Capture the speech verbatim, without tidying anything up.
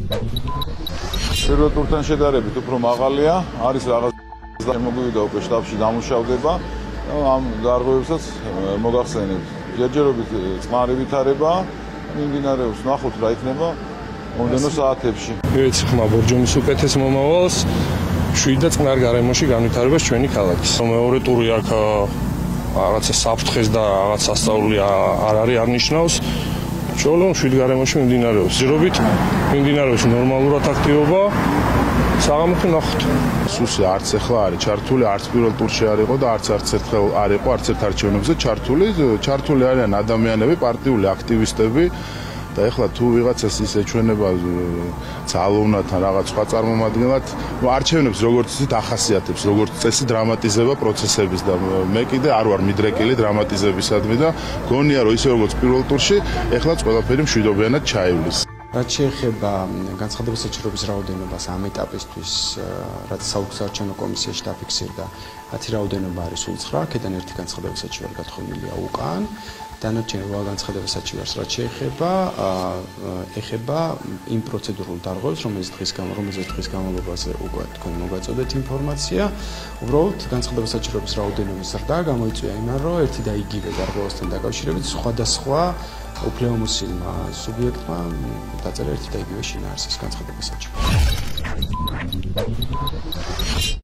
პირველ ტურთან შედარებით უფრო მაღალია, არის რაღაც მოგვივიდა უკვე შტაბში დამუშავდება და ამ დარღვევებსაც მოგახსენებთ. ჯერჯერობით წყნარი ვითარება მიმდინარეობს, ნახოთ რა იქნება მომდევნო საათებში. ვეცი ხმა ბორჯომის უკეთეს მომავალს შვიდ და წყნარ გარემოში განვითარებას ჩვენი ქალაქის. მეორე ტური აქ რაღაცა საფრთხეს და რაღაც სასწაული არ არის არნიშნავს. Ჩოლო შვიდ გარემოში მიმდინარეობს. ზრობით მიმდინარეობს ნორმალურად აქტივობა. საღამოთი ნახოთ. სუსი არც ახლა არის ჩართული, არც პირველ ტურში არ იყო და არც არც ერთხელ არ იყო არც ერთ არჩევნებზე ჩართული. ჩართული არიან ადამიანები, პარტიული აქტივისტები და ახლა თუ ვიღაცას ის ეჩვენება ძალოვნათან რაღაც სხვა წარმომადგენლად, არჩევნებს როგორც ისეთ ახასიათებს, როგორც წესი დრამატიზება პროცესების და მე კიდე არ ვარ მიდრეკილი დრამატიზებისადმი და გონია რომ ისე როგორც პირველ ტურში, ეხლაც ყველაფერი მშვიდობიანად ჩაივლის. რაც შეეხება განცხადების საჭიროების რაოდენობას ამ ეტაპისთვის, რაც საარჩევნო კომისიაში დაფიქსირდა, მათი რაოდენობა არის ოცდაათი, აქედან ერთი განცხადების საჭირო გათხოვილია უკან. დანარჩენი რვა განცხადების საჭიროებს რაც შეეხება, ეხება იმ პროცედურულ დარღვევებს, რომელიც დღის რომელზეც დღის განმავლობაში უკვე თქვენ მოგაწოდეთ ინფორმაცია. უბრალოდ განცხადების საჭიროების რაოდენობის ზრდა გამოიწვია იმან, რომ ერთი და იგივე დარღვევასთან დაკავშირებით სხვადასხვა უფლებამოსილმა სუბიექტმა დაწერა ერთი და იგივე შინაარსის განცხადების საჭირო.